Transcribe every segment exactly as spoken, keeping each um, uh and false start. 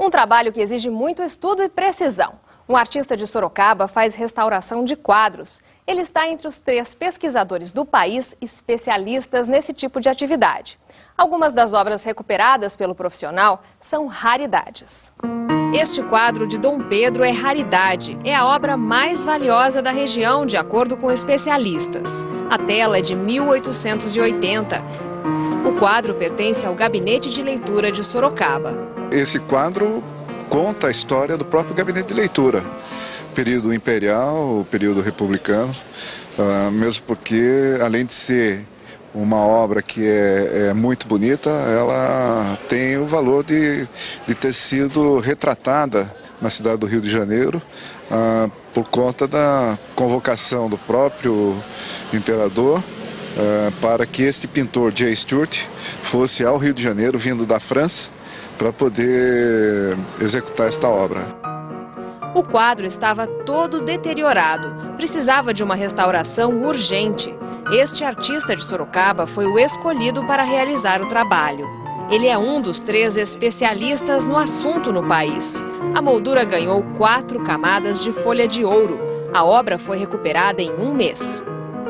Um trabalho que exige muito estudo e precisão. Um artista de Sorocaba faz restauração de quadros. Ele está entre os três pesquisadores do país especialistas nesse tipo de atividade. Algumas das obras recuperadas pelo profissional são raridades. Este quadro de Dom Pedro é raridade. É a obra mais valiosa da região, de acordo com especialistas. A tela é de mil oitocentos e oitenta. O quadro pertence ao Gabinete de Leitura de Sorocaba. Esse quadro conta a história do próprio Gabinete de Leitura. Período imperial, período republicano, uh, mesmo porque, além de ser uma obra que é, é muito bonita, ela tem o valor de, de ter sido retratada na cidade do Rio de Janeiro, uh, por conta da convocação do próprio imperador uh, para que este pintor, J. Stuart, fosse ao Rio de Janeiro, vindo da França, para poder executar esta obra. O quadro estava todo deteriorado, precisava de uma restauração urgente. Este artista de Sorocaba foi o escolhido para realizar o trabalho. Ele é um dos três especialistas no assunto no país. A moldura ganhou quatro camadas de folha de ouro. A obra foi recuperada em um mês.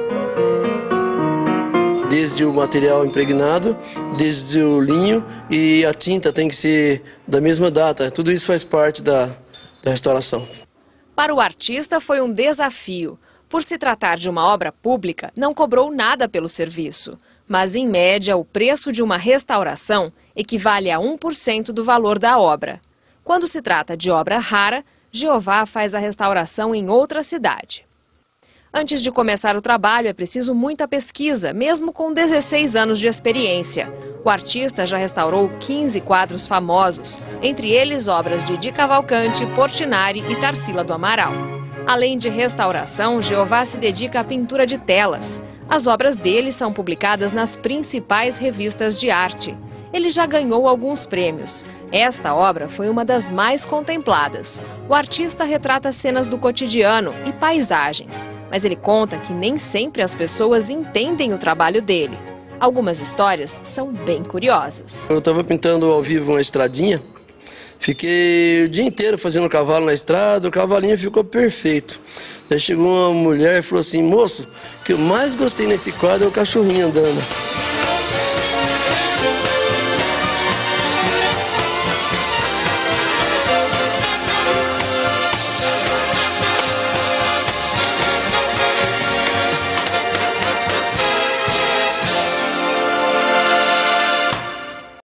Desde o material impregnado, desde o linho, e a tinta tem que ser da mesma data. Tudo isso faz parte da, da restauração. Para o artista foi um desafio. Por se tratar de uma obra pública, não cobrou nada pelo serviço. Mas, em média, o preço de uma restauração equivale a um por cento do valor da obra. Quando se trata de obra rara, Jeová faz a restauração em outra cidade. Antes de começar o trabalho, é preciso muita pesquisa, mesmo com dezesseis anos de experiência. O artista já restaurou quinze quadros famosos, entre eles obras de Di Cavalcanti, Portinari e Tarsila do Amaral. Além de restauração, Jeová se dedica à pintura de telas. As obras dele são publicadas nas principais revistas de arte. Ele já ganhou alguns prêmios. Esta obra foi uma das mais contempladas. O artista retrata cenas do cotidiano e paisagens, mas ele conta que nem sempre as pessoas entendem o trabalho dele. Algumas histórias são bem curiosas. Eu estava pintando ao vivo uma estradinha, fiquei o dia inteiro fazendo o cavalo na estrada, o cavalinho ficou perfeito. Aí chegou uma mulher e falou assim: moço, o que eu mais gostei nesse quadro é o cachorrinho andando.